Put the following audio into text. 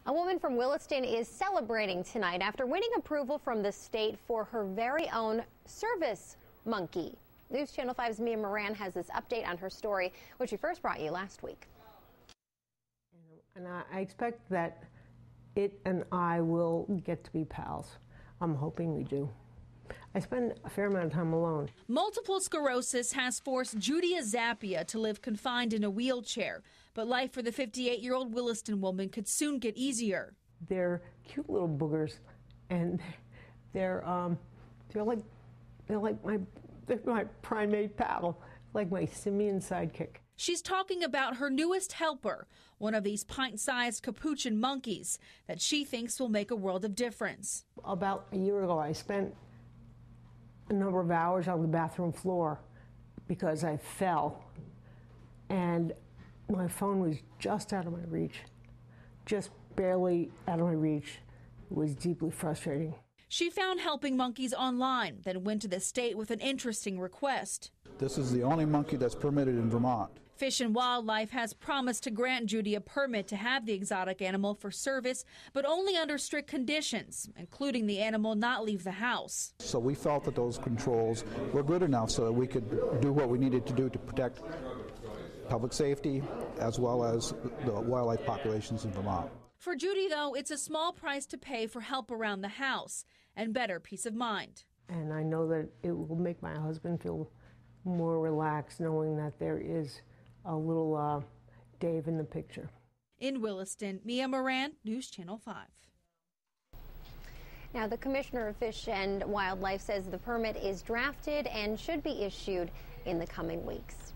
A woman from Williston is celebrating tonight after winning approval from the state for her very own service monkey. News Channel 5's Mia Moran has this update on her story, which we first brought you last week. And I expect that it and I will get to be pals. I'm hoping we do. I spend a fair amount of time alone. Multiple sclerosis has forced Judy Zappia to live confined in a wheelchair, but life for the 58-year-old Williston woman could soon get easier. They're cute little boogers, and they're like my primate pal, like my simian sidekick. She's talking about her newest helper, one of these pint-sized capuchin monkeys that she thinks will make a world of difference. About a year ago, I spent a number of hours on the bathroom floor because I fell, and my phone was just out of my reach, just barely out of my reach. It was deeply frustrating. She found helping monkeys online, then went to the state with an interesting request. This is the only monkey that's permitted in Vermont. Fish and Wildlife has promised to grant Judy a permit to have the exotic animal for service, but only under strict conditions, including the animal not leave the house. So we felt that those controls were good enough so that we could do what we needed to do to protect public safety as well as the wildlife populations in Vermont. For Judy, though, it's a small price to pay for help around the house and better peace of mind. And I know that it will make my husband feel more relaxed knowing that there is a little Dave in the picture. In Williston, Mia Moran, News Channel 5. Now, the Commissioner of Fish and Wildlife says the permit is drafted and should be issued in the coming weeks.